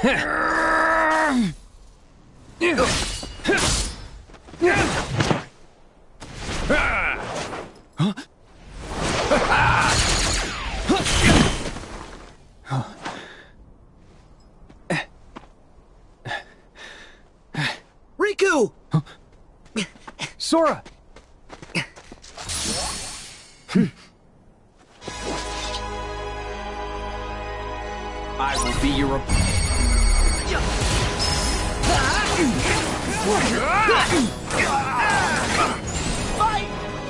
Riku! Sora! I will be your... Fight!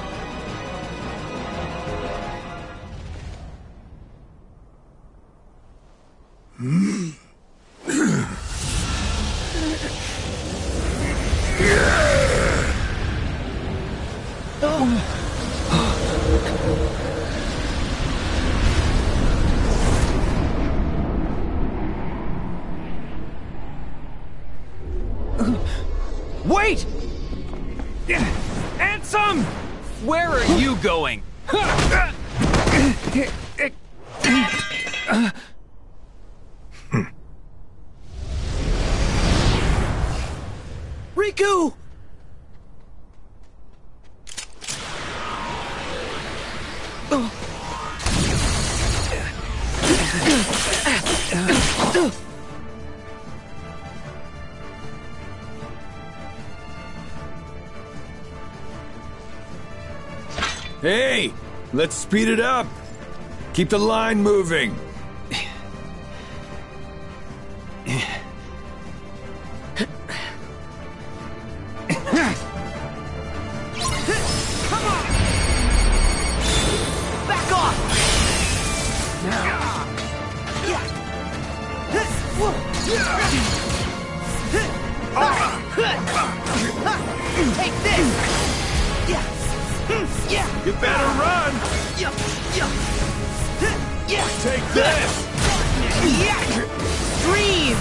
Wait! Ansem! Where are you going? Riku! Hey, let's speed it up. Keep the line moving. Back off! Take this! You better run. Take this. Dream!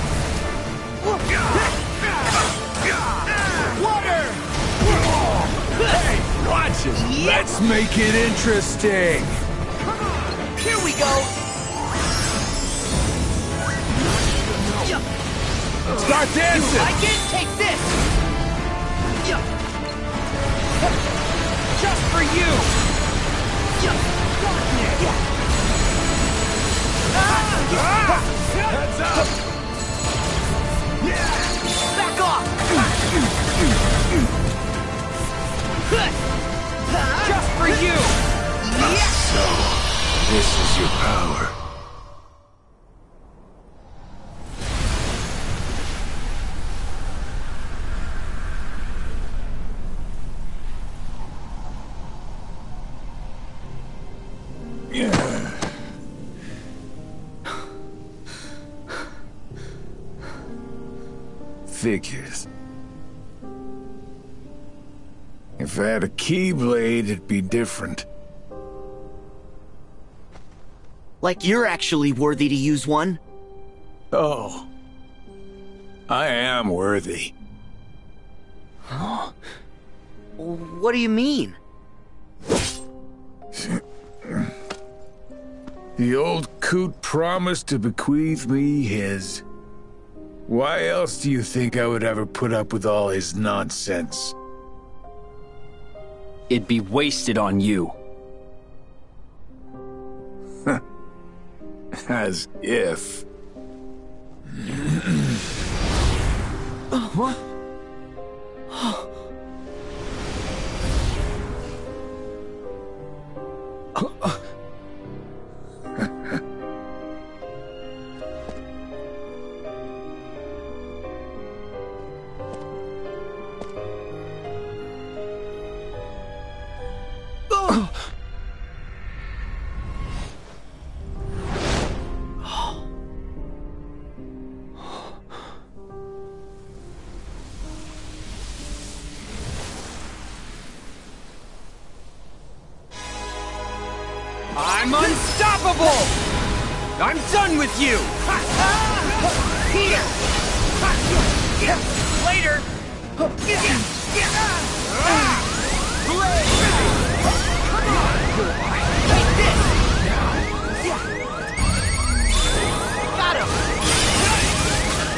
Water! Hey, watch it. Let's make it interesting. Here we go! Start dancing. You like it? Take this! Just for you! Heads up. Back off! Just for you! So, this is your power. Figures. If I had a Keyblade, it'd be different. Like you're actually worthy to use one. Oh. I am worthy. What do you mean? The old coot promised to bequeath me his. Why else do you think I would ever put up with all his nonsense? It'd be wasted on you. As if. What? I'm unstoppable! I'm done with you! Here! Later! Take this! Got him!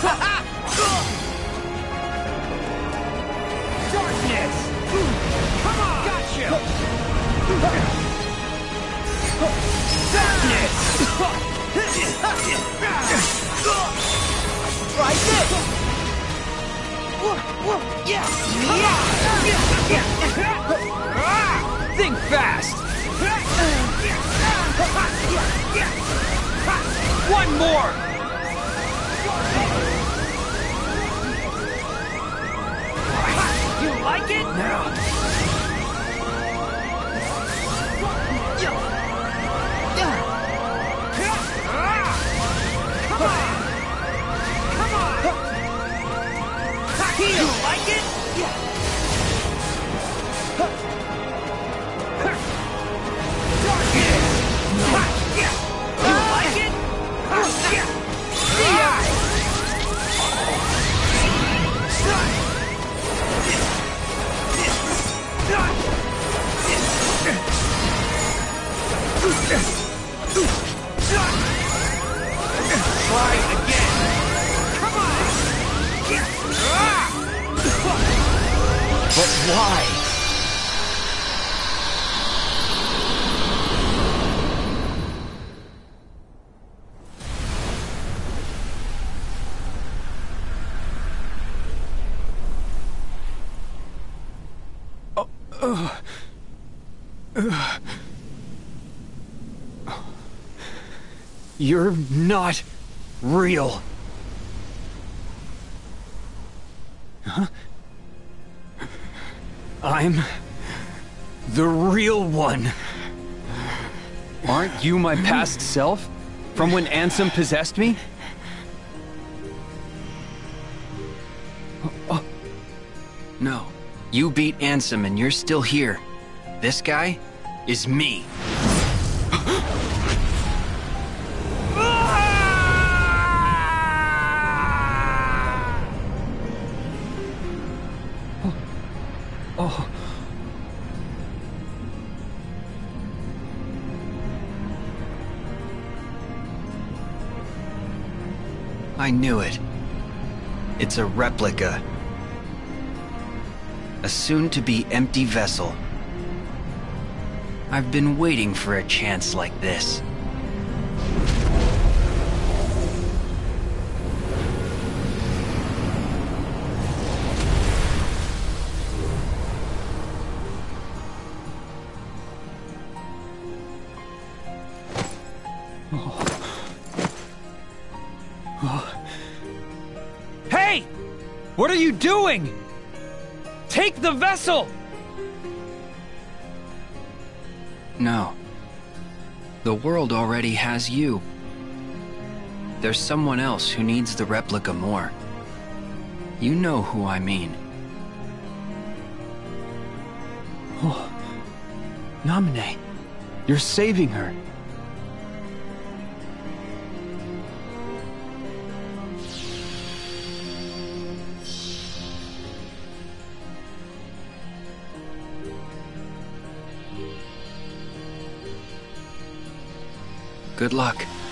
Darkness! Come on! Gotcha! Darkness! Try this! Think fast! One more! You like it? Now. You like it? You like it? Try again. Come on. But why? You're not real. Huh? I'm the real one. Aren't you my past self? From when Ansem possessed me? No. You beat Ansem and you're still here. This guy is me. Oh. I knew it. It's a replica. A soon-to-be empty vessel. I've been waiting for a chance like this. Hey! What are you doing? Take the vessel! No. The world already has you. There's someone else who needs the replica more. You know who I mean. Oh. Namine, you're saving her. Good luck.